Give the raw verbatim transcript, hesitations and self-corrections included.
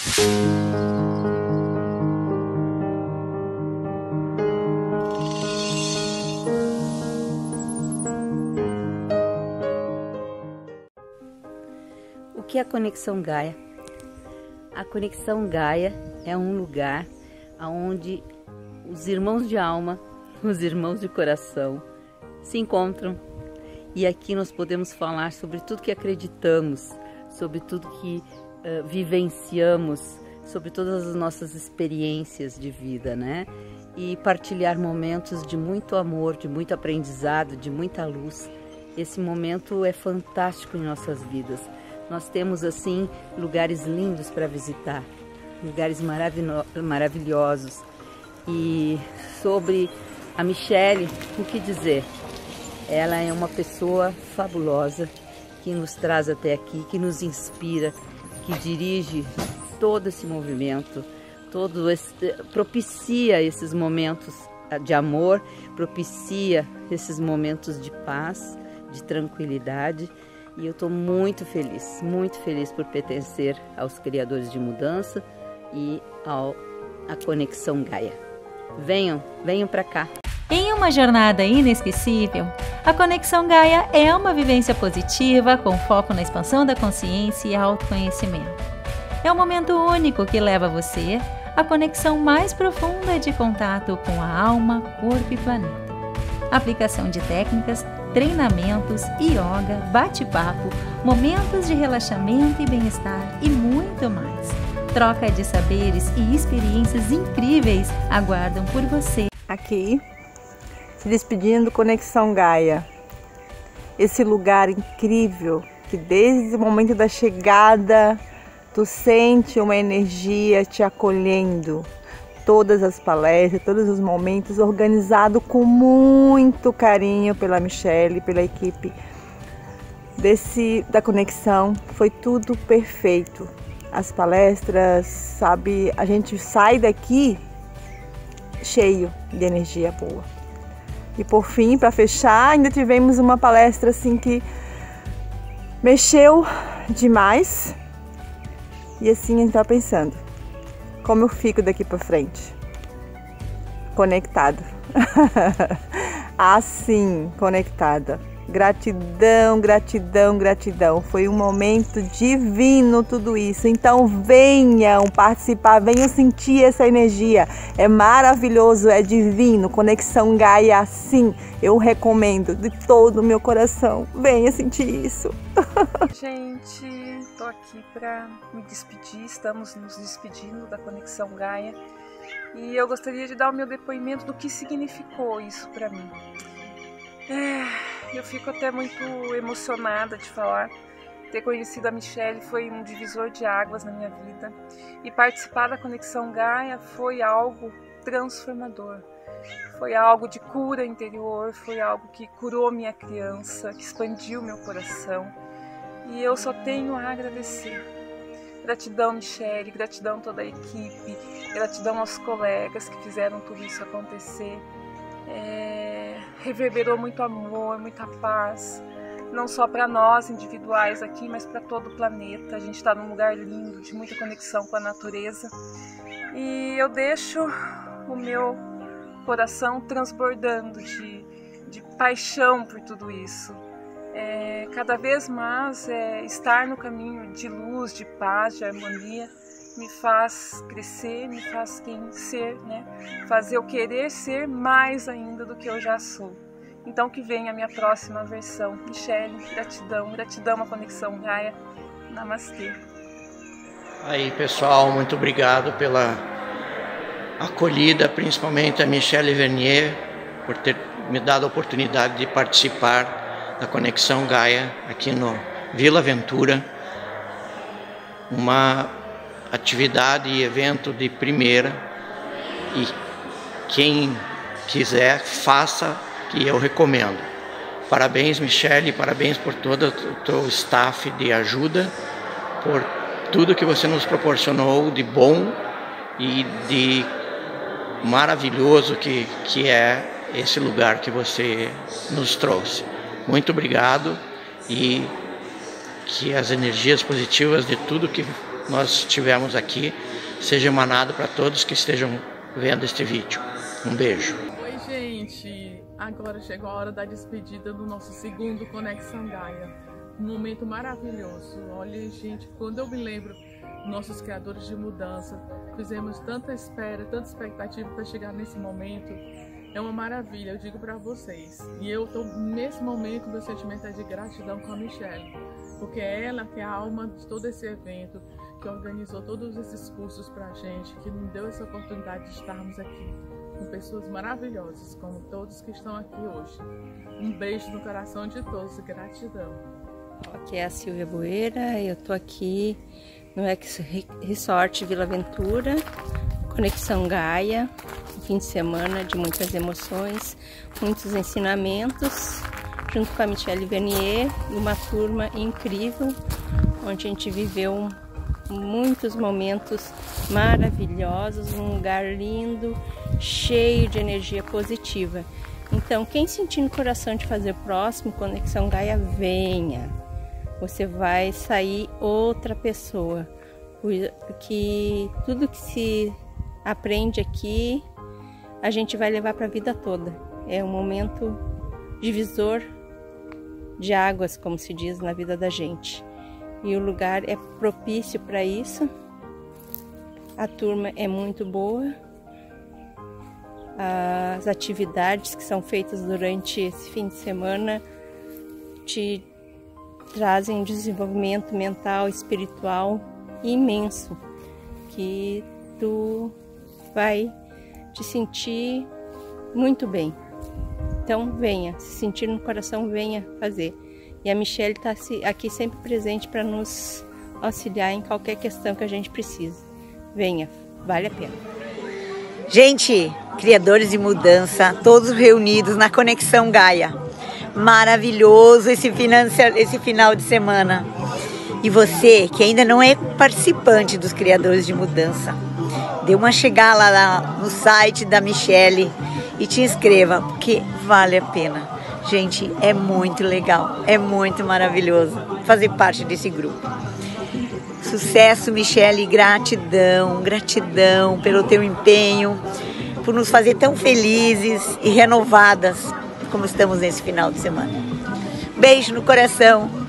O que é a Conexão Gaia? A Conexão Gaia é um lugar onde os irmãos de alma, os irmãos de coração se encontram. E aqui nós podemos falar sobre tudo que acreditamos, sobre tudo que uh, vivenciamos, sobre todas as nossas experiências de vida, né? E partilhar momentos de muito amor, de muito aprendizado, de muita luz. Esse momento é fantástico em nossas vidas. Nós temos, assim, lugares lindos para visitar, lugares maravilhosos. E sobre a Michele, o que dizer? Ela é uma pessoa fabulosa, que nos traz até aqui, que nos inspira, que dirige todo esse movimento, todo esse, propicia esses momentos de amor, propicia esses momentos de paz, de tranquilidade. E eu estou muito feliz, muito feliz por pertencer aos Criadores de Mudança e ao, à Conexão Gaia. Venham, venham para cá. Em uma jornada inesquecível, a Conexão Gaia é uma vivência positiva com foco na expansão da consciência e autoconhecimento. É um momento único que leva você à conexão mais profunda de contato com a alma, corpo e planeta. Aplicação de técnicas, treinamentos, yoga, bate-papo, momentos de relaxamento e bem-estar e muito mais. Troca de saberes e experiências incríveis aguardam por você. Aqui, se despedindo, Conexão Gaia. Esse lugar incrível que desde o momento da chegada tu sente uma energia te acolhendo. Todas as palestras, todos os momentos, organizado com muito carinho pela Michele, pela equipe desse, da Conexão. Foi tudo perfeito. As palestras, sabe, a gente sai daqui cheio de energia boa. E por fim, para fechar, ainda tivemos uma palestra assim que mexeu demais. E assim a gente está pensando, como eu fico daqui para frente? Conectado. Assim, conectada. Gratidão, gratidão, gratidão. Foi um momento divino tudo isso. Então venham participar, venham sentir essa energia. É maravilhoso, é divino. Conexão Gaia, sim. Eu recomendo de todo o meu coração. Venha sentir isso. Gente, tô aqui para me despedir. Estamos nos despedindo da Conexão Gaia. E eu gostaria de dar o meu depoimento do que significou isso para mim. É, eu fico até muito emocionada de falar. Ter conhecido a Michele foi um divisor de águas na minha vida. E participar da Conexão Gaia foi algo transformador. Foi algo de cura interior, foi algo que curou minha criança, que expandiu meu coração. E eu só tenho a agradecer. Gratidão, Michele, gratidão a toda a equipe, gratidão aos colegas que fizeram tudo isso acontecer. É, reverberou muito amor, muita paz, não só para nós individuais aqui, mas para todo o planeta. A gente está num lugar lindo, de muita conexão com a natureza. E eu deixo o meu coração transbordando de, de paixão por tudo isso. É, cada vez mais é, estar no caminho de luz, de paz, de harmonia, me faz crescer, me faz quem ser, né? Fazer eu querer ser mais ainda do que eu já sou. Então que venha a minha próxima versão. Michele, gratidão, gratidão à Conexão Gaia. Namastê. Aí pessoal, muito obrigado pela acolhida, principalmente a Michele Vernier, por ter me dado a oportunidade de participar da Conexão Gaia aqui no Vila Ventura. Uma atividade e evento de primeira, e quem quiser, faça, que eu recomendo. Parabéns, Michele, parabéns por todo o teu staff de ajuda, por tudo que você nos proporcionou de bom e de maravilhoso que, que é esse lugar que você nos trouxe. Muito obrigado, e que as energias positivas de tudo que nós tivemos aqui seja emanado para todos que estejam vendo este vídeo. Um beijo. Oi, gente! Agora chegou a hora da despedida do nosso segundo Conexão Gaia. Um momento maravilhoso. Olha, gente, quando eu me lembro, nossos criadores de mudança, fizemos tanta espera, tanta expectativa para chegar nesse momento. É uma maravilha, eu digo para vocês. E eu estou, nesse momento, meu sentimento é de gratidão com a Michele, porque é ela que é a alma de todo esse evento, que organizou todos esses cursos para a gente, que nos deu essa oportunidade de estarmos aqui com pessoas maravilhosas, como todos que estão aqui hoje. Um beijo no coração de todos e gratidão. Aqui é a Silvia Boeira, eu tô aqui no Ex Resort Vila Aventura, Conexão Gaia, um fim de semana de muitas emoções, muitos ensinamentos, junto com a Michele Vernier e uma turma incrível, onde a gente viveu muitos momentos maravilhosos, um lugar lindo, cheio de energia positiva. Então, quem sentir no coração de fazer o próximo Conexão Gaia, venha. Você vai sair outra pessoa, porque tudo que se aprende aqui, a gente vai levar para a vida toda. É um momento divisor de águas, como se diz na vida da gente. E o lugar é propício para isso. A turma é muito boa. As atividades que são feitas durante esse fim de semana te trazem um desenvolvimento mental, espiritual imenso, que tu vai te sentir muito bem. Então venha, se sentir no coração, venha fazer. E a Michele está aqui sempre presente para nos auxiliar em qualquer questão que a gente precise. Venha, vale a pena. Gente, criadores de mudança, todos reunidos na Conexão Gaia. Maravilhoso esse, esse final de semana. E você, que ainda não é participante dos criadores de mudança, dê uma chegada lá no site da Michele e te inscreva, porque vale a pena. Gente, é muito legal, é muito maravilhoso fazer parte desse grupo. Sucesso, Michele, gratidão, gratidão pelo teu empenho, por nos fazer tão felizes e renovadas como estamos nesse final de semana. Beijo no coração.